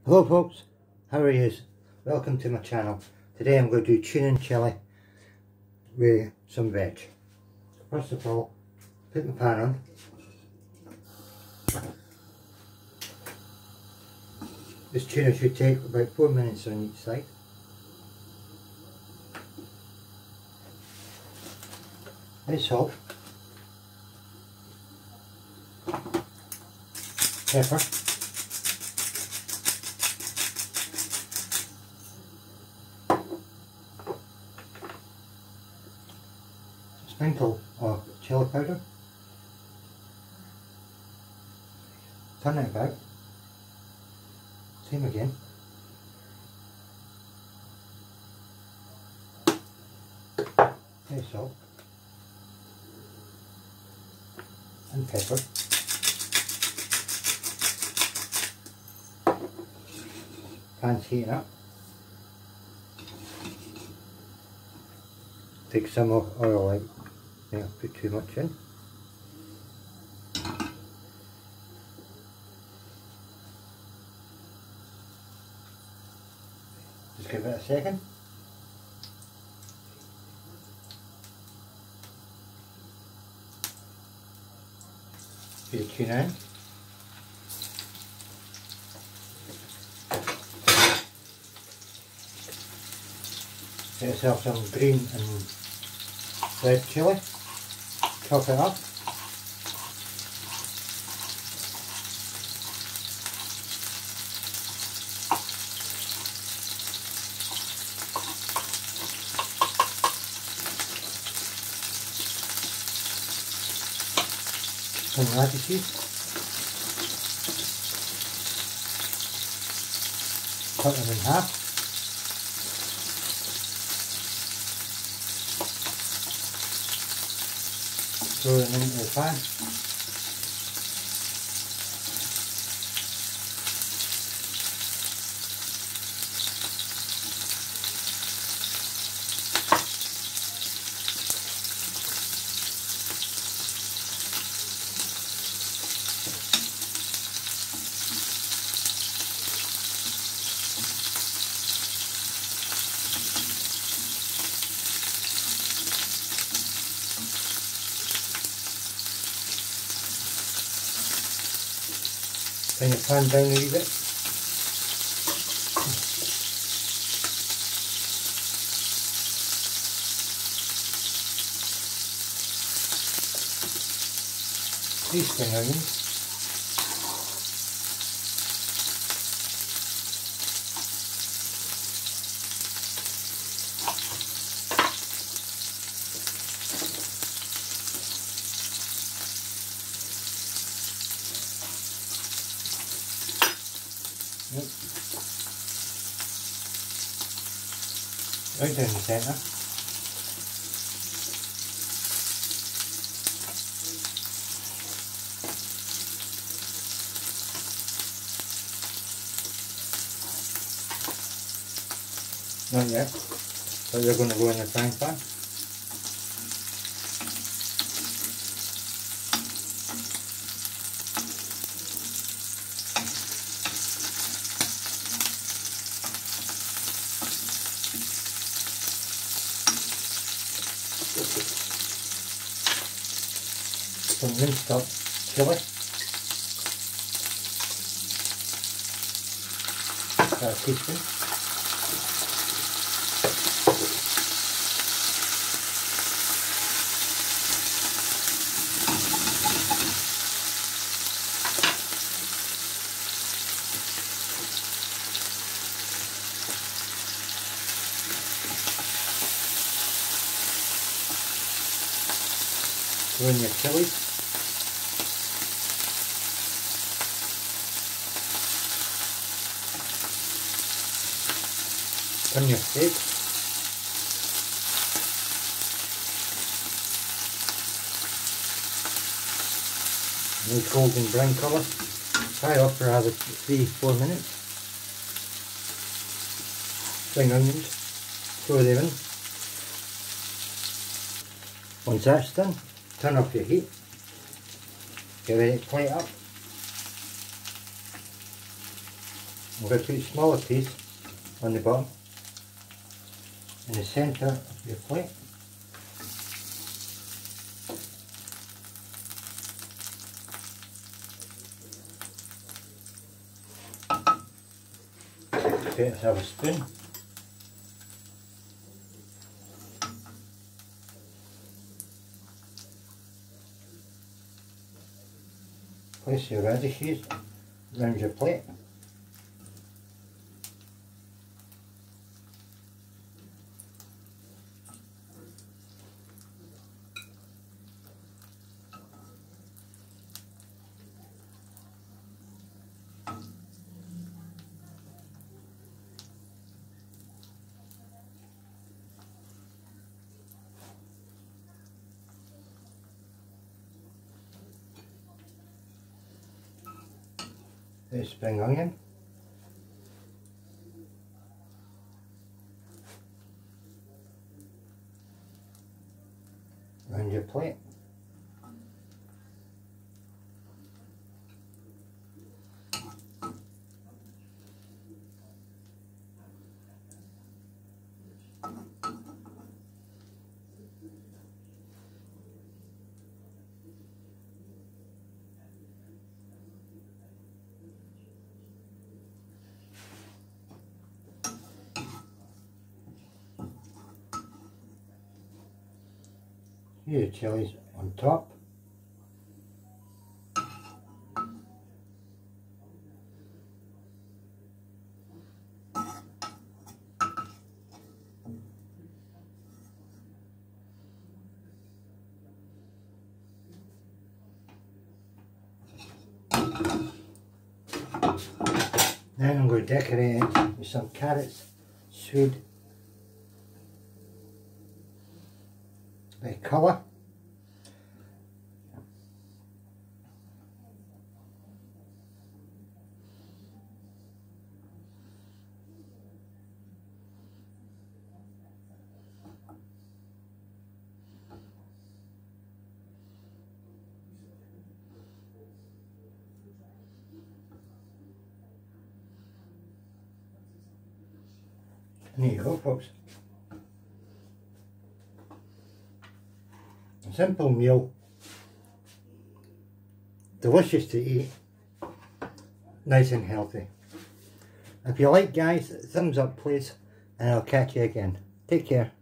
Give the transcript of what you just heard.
Hello folks, how are you? Welcome to my channel. Today I'm going to do tuna and chilli with some veg. First of all, put my pan on. This tuna should take about 4 minutes on each side. Add salt, pepper, sprinkle of chili powder, turn it about, same again, salt and pepper, pan's heating up, take some of oil out. I think I've put too much in. Just give it a second. Put the tuna in. Get yourself some green and red chilli. Chop it up. Some radishes. Cut them in half. Throw them into the pan. Bring the pan down a wee bit. These spring onions. Right down the centre. Not yet, but they're going to go in the frying pan. Some minced up chilli, about a teaspoon, throw in your chillies. On your steak. Nice golden brown colour. Fry off for another 3-4 minutes. Spring onions. Throw them in. Once that's done, turn off your heat. Get ready to plate up. I'm going to put a smaller piece on the bottom in the centre of your plate. Let's have a spoon. Place your radishes around your plate. The spring onion, around your plate. Here, chilies on top. Then I'm going to decorate it with some carrots, swede, colour. And there you go, folks. A simple meal, delicious to eat, nice and healthy. If you like, guys, thumbs up please, and I'll catch you again. Take care.